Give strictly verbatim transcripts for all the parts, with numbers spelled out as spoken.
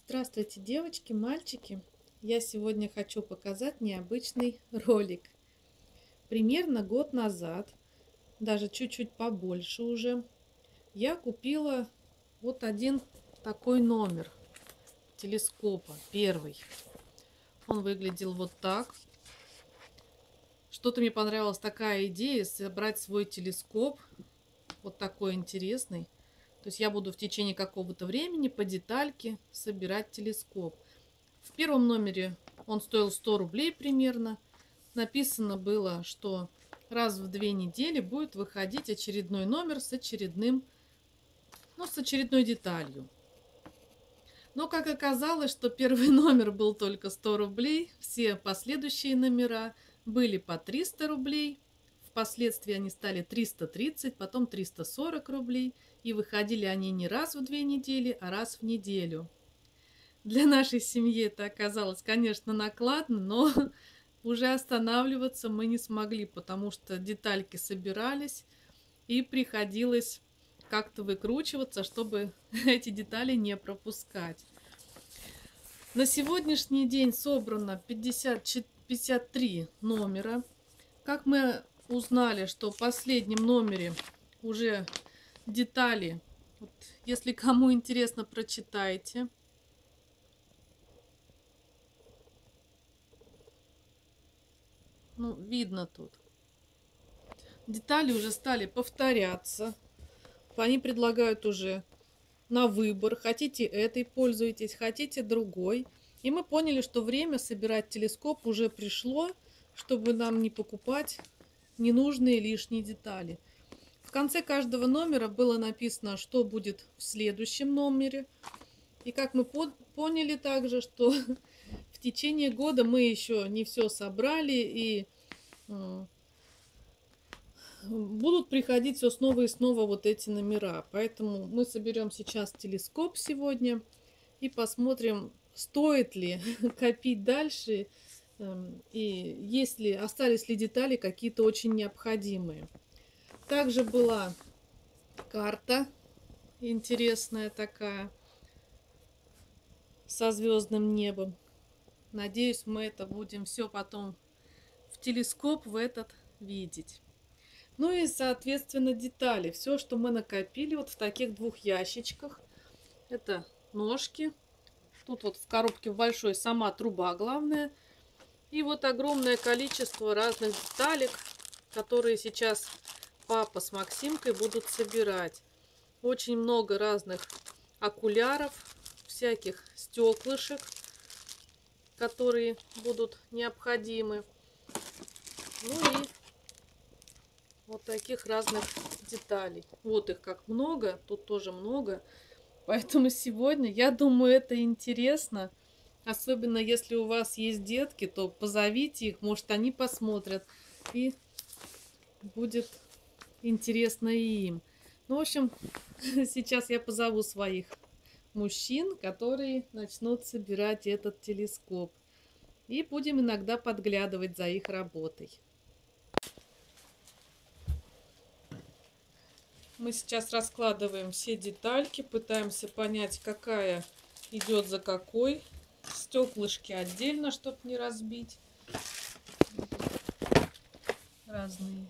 Здравствуйте, девочки, мальчики! Я сегодня хочу показать необычный ролик. Примерно год назад, даже чуть-чуть побольше уже, я купила вот один такой номер телескопа, первый. Он выглядел вот так. Что-то мне понравилась такая идея собрать свой телескоп, вот такой интересный. То есть я буду в течение какого-то времени по детальке собирать телескоп. В первом номере он стоил сто рублей примерно. Написано было, что раз в две недели будет выходить очередной номер с очередным, ну, с очередной деталью. Но как оказалось, что первый номер был только сто рублей, все последующие номера были по триста рублей. Впоследствии они стали триста тридцать, потом триста сорок рублей. И выходили они не раз в две недели, а раз в неделю. Для нашей семьи это оказалось, конечно, накладно, но уже останавливаться мы не смогли, потому что детальки собирались, и приходилось как-то выкручиваться, чтобы эти детали не пропускать. На сегодняшний день собрано пятьдесят три номера. Как мы узнали, что в последнем номере уже детали, вот, если кому интересно, прочитайте. Ну, видно тут. Детали уже стали повторяться. Они предлагают уже на выбор. Хотите этой пользуйтесь, хотите другой. И мы поняли, что время собирать телескоп уже пришло, чтобы нам не покупать ненужные лишние детали. В конце каждого номера было написано, что будет в следующем номере. И как мы поняли также, что в течение года мы еще не все собрали, и будут приходить все снова и снова вот эти номера. Поэтому мы соберем сейчас телескоп сегодня и посмотрим, стоит ли копить дальше, и есть ли, остались ли детали какие-то очень необходимые. Также была карта интересная такая со звездным небом. Надеюсь, мы это будем все потом в телескоп в этот видеть. Ну и, соответственно, детали. Все, что мы накопили вот в таких двух ящичках. Это ножки. Тут вот в коробке в большой сама труба главная. И вот огромное количество разных деталек, которые сейчас папа с Максимкой будут собирать. Очень много разных окуляров, всяких стеклышек, которые будут необходимы. Ну и вот таких разных деталей. Вот их как много, тут тоже много. Поэтому сегодня, я думаю, это интересно. Особенно если у вас есть детки, то позовите их, может, они посмотрят. И будет интересно и им. Ну, в общем, сейчас я позову своих мужчин, которые начнут собирать этот телескоп. И будем иногда подглядывать за их работой. Мы сейчас раскладываем все детальки, пытаемся понять, какая идет за какой. Стеклышки отдельно, чтобы не разбить. Разные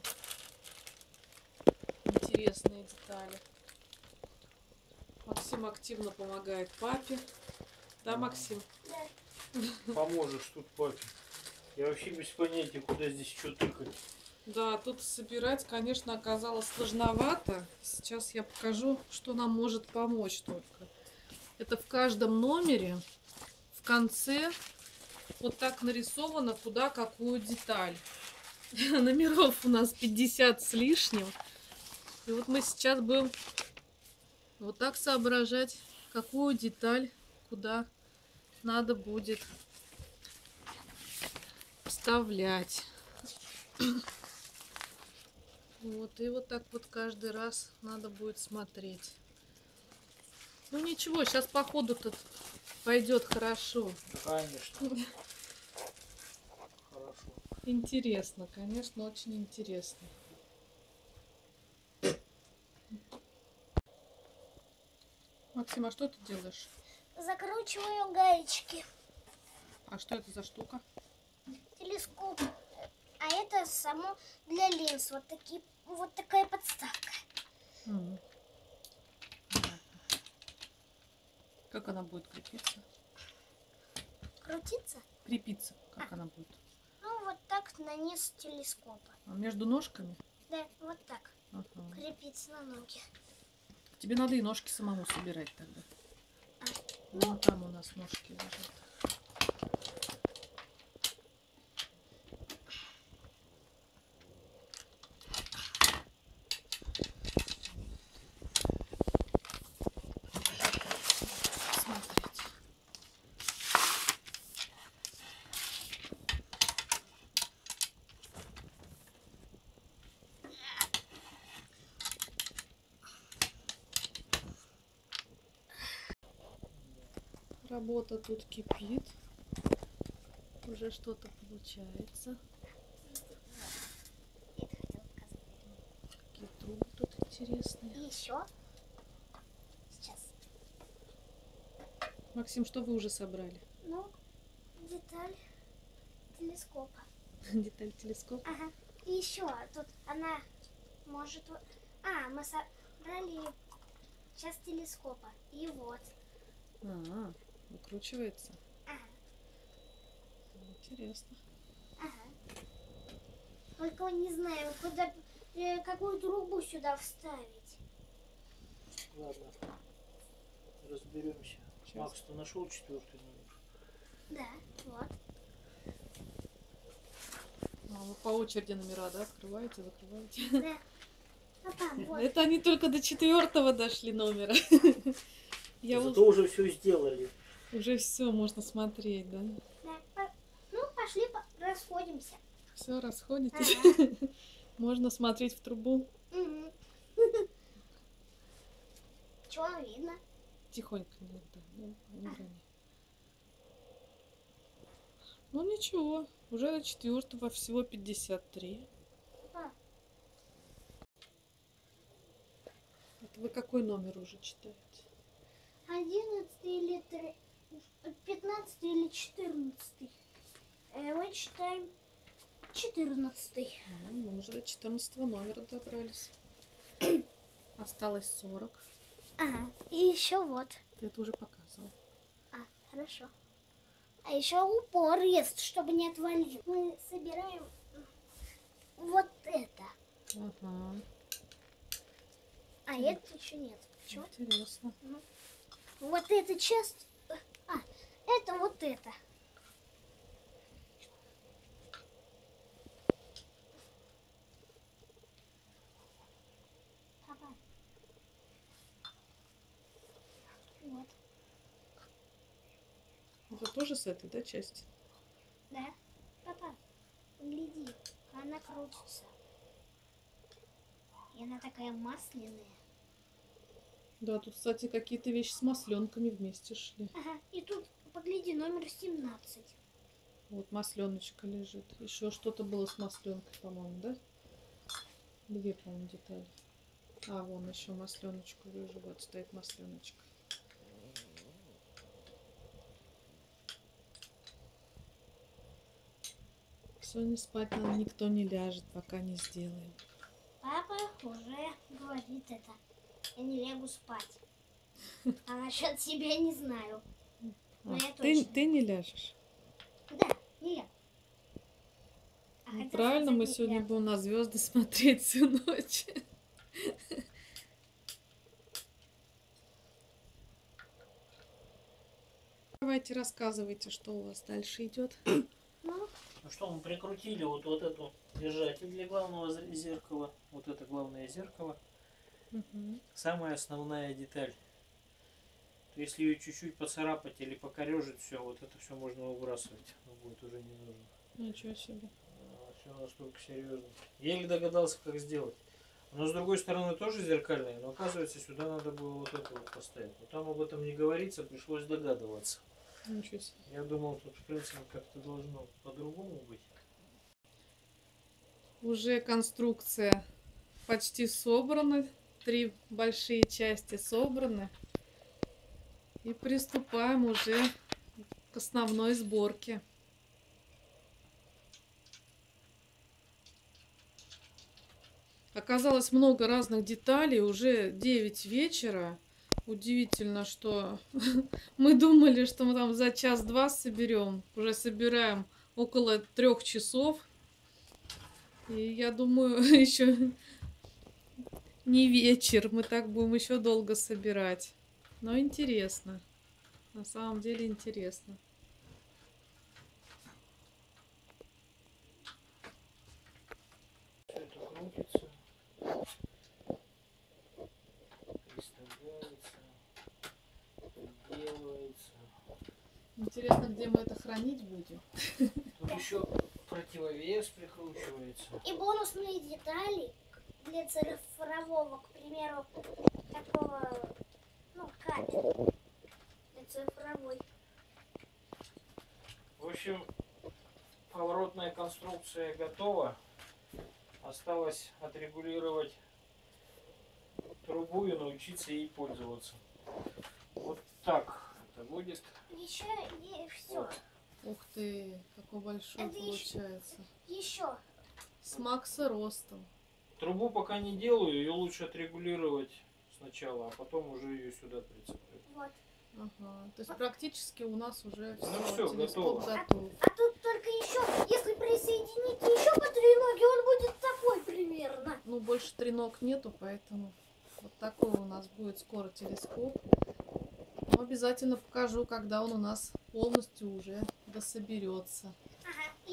интересные детали. Максим активно помогает папе. Да, Максим? Да. Поможешь тут папе. Я вообще без понятия, куда здесь что тыкать. Да, тут собирать, конечно, оказалось сложновато. Сейчас я покажу, что нам может помочь только. Это в каждом номере в конце вот так нарисовано, куда какую деталь. Номеров у нас пятьдесят с лишним. И вот мы сейчас будем вот так соображать, какую деталь куда надо будет вставлять. Вот, и вот так вот каждый раз надо будет смотреть. Ну ничего, сейчас по ходу тут пойдет хорошо. Конечно. Хорошо. Интересно, конечно, очень интересно. Максим, а что ты делаешь? закручиваю гаечки. А что это за штука? Телескоп. А это само для линз. Вот такие, вот такая подставка. М. Как она будет крепиться? Крутится? Крепиться, как она будет? Ну, вот так на низ телескопа. А между ножками? Да, вот так. Ага. Крепится на ноги. Тебе надо и ножки самому собирать тогда. А, Ну, там у нас ножки лежат. Смотрите. Работа тут кипит. Уже что-то получается. это хотела показать. Какие трубы тут интересные. И еще. Сейчас. Максим, что вы уже собрали? Ну, деталь телескопа. Деталь телескопа? Ага. И еще тут она может... вот- А, мы собрали часть телескопа. И вот. А, выкручивается. Ага. Интересно. Ага. Только не знаю, куда, э, какую трубу сюда вставить. Ладно, разберемся. Сейчас. Макс, ты нашел четвертый номер? Да, вот. А, вы по очереди номера, да, открываете, закрываете? Да. Папа, вот. Это они только до четвертого дошли номера. Я Зато вот уже все сделали. уже все можно смотреть, да? Да, по- Ну, пошли, по- расходимся. Все, расходитесь. Ага. Можно смотреть в трубу. Мгм. Чего видно? Тихонько иногда, ну, не рони. Ну ничего, уже до четвертого всего пятьдесят три. А. Это вы какой номер уже читаете? Одиннадцатый или три... пятнадцатый или четырнадцатый? Э, Мы читаем четырнадцатый. А, мы уже до четырнадцатого номера добрались. Осталось сорок. Ага. И еще вот. Ты это уже показывал. А, хорошо. А еще упор есть, чтобы не отвалить. Мы собираем вот это. Ага. А это еще нет. Чего? Интересно. Вот эта часть. А, это вот это. Папа. Вот. Это тоже с этой, да, части? Да. Папа, гляди, она крутится. И она такая масляная. Да, тут, кстати, какие-то вещи с масленками вместе шли. Ага. И тут, погляди, номер семнадцать. Вот масленочка лежит. Еще что-то было с масленкой, по-моему, да? Две, по-моему, детали. А, вон еще масленочку вижу. Вот стоит масленочка. Сегодня спать нам никто не ляжет, пока не сделаем. Папа уже говорит это. Я не лягу спать. А насчет себя не знаю. А, Ну, я ты, точно. ты не ляжешь? Да, не лягу. А Ну, хотел правильно, сказать, мы не сегодня лягу. будем на звезды смотреть всю ночь. Давайте рассказывайте, что у вас дальше идет. Ну, Ну что, мы прикрутили вот, вот эту держатель для главного зр- зеркала. Вот это главное зеркало. Мгм. Самая основная деталь. То если ее чуть-чуть поцарапать или покорежить, все, вот это все можно выбрасывать. Оно будет уже не нужно. Ничего себе. Все настолько серьезно. Я еле догадался, как сделать. Но с другой стороны тоже зеркальная, но оказывается сюда надо было вот это вот поставить. Но там об этом не говорится, пришлось догадываться. Ничего себе. Я думал, тут в принципе как-то должно по-другому быть. Уже конструкция почти собрана. Три большие части собраны. И приступаем уже к основной сборке. Оказалось много разных деталей, уже девять вечера. Удивительно, что мы думали, что мы там за час-два соберем. Уже собираем около трех часов. И я думаю, еще не вечер. Мы так будем еще долго собирать. Но интересно. На самом деле интересно. Все это крутится. Представляется. Делается. Интересно, где мы это хранить будем? Тут еще противовес прикручивается. И бонусные детали для цифрового, к примеру, такого, ну, кабеля. Для цифровой. В общем, поворотная конструкция готова. Осталось отрегулировать трубу и научиться ей пользоваться. Вот так это будет. Еще все. Вот. Ух ты, какой большой Это еще- получается. Еще. С Макса ростом. Трубу пока не делаю, ее лучше отрегулировать сначала, а потом уже ее сюда прицеплю. Вот. Ага. То есть практически у нас уже все, Ну всё, телескоп готово. готов. А тут только еще, если присоединить еще по треноге, он будет такой примерно. Ну, больше треног нету, поэтому вот такой у нас будет скоро телескоп. Но обязательно покажу, когда он у нас полностью уже дособерется. Ага.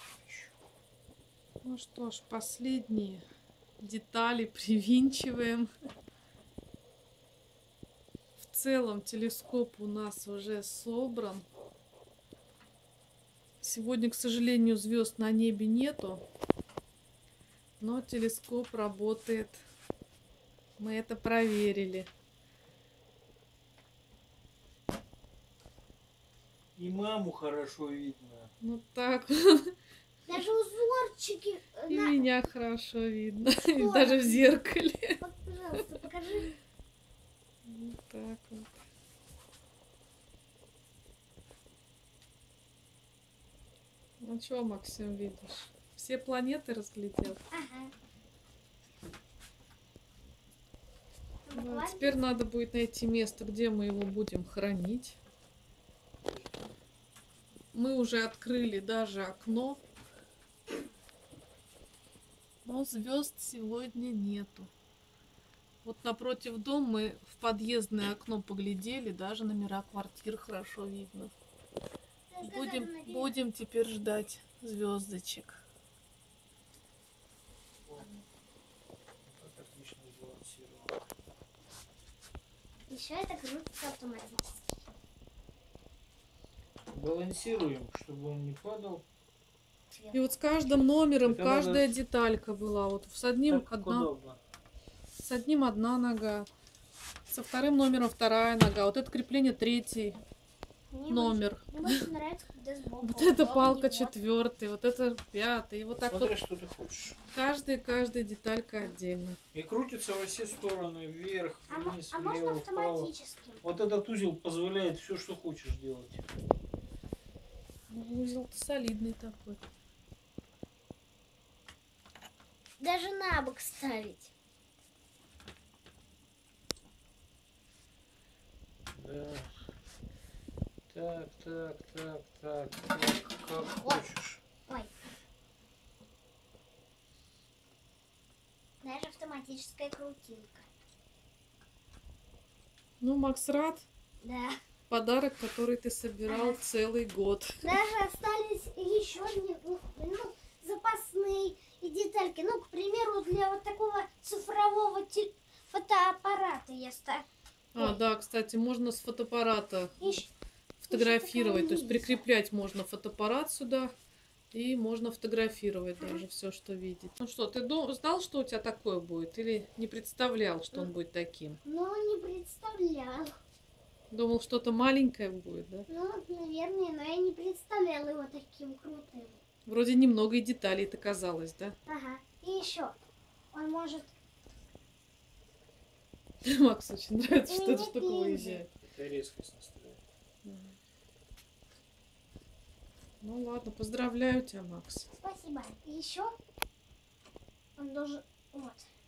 Ну что ж, последние детали привинчиваем. В целом телескоп у нас уже собран. Сегодня, к сожалению, звезд на небе нету, но телескоп работает. Мы это проверили. И маму хорошо видно. Ну так, Даже узорчики. э, и на- меня хорошо видно. И даже в зеркале. Вот, пожалуйста, покажи. Вот так вот. Ну что, Максим, видишь? Все планеты разглядел. Ага. Да, Буквально. теперь надо будет найти место, где мы его будем хранить. Мы уже открыли даже окно. Но звезд сегодня нету. Вот напротив дома мы в подъездное окно поглядели, даже номера квартир хорошо видно. Будем, будем теперь ждать звездочек. Как отлично сбалансировано. Еще это крутится автоматически. Балансируем, чтобы он не падал. И вот с каждым номером Это каждая надо- деталька была. Вот с одним Так одна, удобно. с одним одна нога, со вторым номером вторая нога. Вот это крепление третий Мне номер. больше- Мне больше нравится, когда сбоку. Вот это удобнее, палка вот. четвертый, вот это пятый. И вот так Смотри, вот что ты хочешь. каждая, каждая деталька отдельно. И крутится во все стороны, вверх, А, мо- вниз, а можно влево, вправо. автоматически? Вот этот узел позволяет все, что хочешь делать. Ну, узел-то солидный такой. Даже на бок ставить. Да. Так, так, так, так, так, как хочешь. Ой. Даже автоматическая крутилка. Ну, Макс рад. Да. Подарок, который ты собирал целый год. Даже остались еще не, ну, ну, запасные и детальки. Ну, к примеру, для вот такого цифрового те- фотоаппарата я ставлю. А, да, кстати, можно с фотоаппарата Ищ- фотографировать. То есть такая прикреплять можно фотоаппарат сюда. И можно фотографировать даже все, что видеть. Ну что, ты ду- знал, что у тебя такое будет? Или не представлял, что он будет таким? Ну, не представлял. Думал, что-то маленькое будет, да? Ну, наверное, но я не представляла его таким крутым. Вроде немного и деталей-то казалось, да? Ага. И еще. Он может... Макс очень нравится, что эта Нет штука линзы. выезжает. Это резкость настроения. Ну ладно, поздравляю тебя, Макс. Спасибо. И еще он должен... Вот.